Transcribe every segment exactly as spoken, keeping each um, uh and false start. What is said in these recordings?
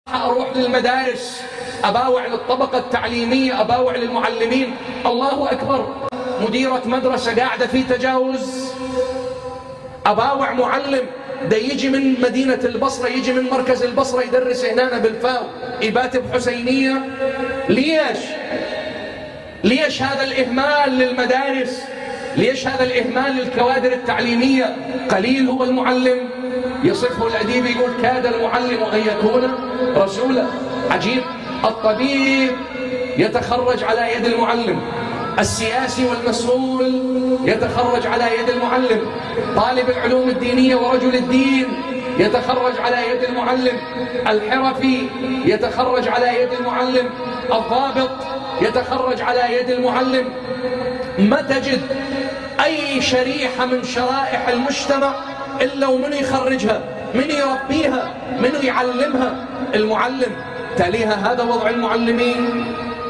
أروح للمدارس، أباوع للطبقة التعليمية، أباوع للمعلمين. الله أكبر، مديرة مدرسة قاعدة في تجاوز، أباوع معلم ده يجي من مدينة البصرة، يجي من مركز البصرة يدرس هنا بالفاو، يبات بحسينية. ليش؟ ليش هذا الإهمال للمدارس؟ ليش هذا الإهمال للكوادر التعليمية؟ قليل هو المعلم. يصفه الأديب يقول: كاد المعلم أن يكون رسولا. عجيب، الطبيب يتخرج على يد المعلم، السياسي والمسؤول يتخرج على يد المعلم، طالب العلوم الدينية ورجل الدين يتخرج على يد المعلم، الحرفي يتخرج على يد المعلم، الضابط يتخرج على يد المعلم. ما تجد أي شريحة من شرائح المجتمع إلا ومن يخرجها، من يربيها، من يعلمها؟ المعلم. تاليها هذا وضع المعلمين.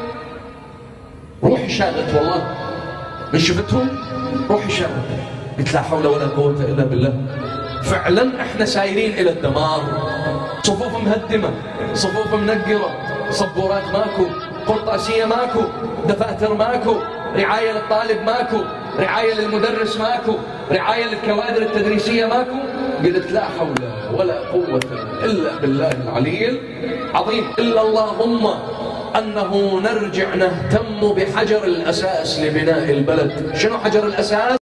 روحي شاغت والله، من شفتهم روحي شاغت، قلت لا حول ولا قوة إلا بالله. فعلا احنا سايرين إلى الدمار، صفوف مهدمة، صفوف منقرة، صبورات ماكو، قرطاسية ماكو، دفاتر ماكو، رعاية للطالب ماكو، رعاية للمدرس ماكو، رعاية للكوادر التدريسية ماكو. قلت لا حول ولا قوة إلا بالله العلي العظيم. إلا اللهم أنه نرجع نهتم بحجر الأساس لبناء البلد. شنو حجر الأساس؟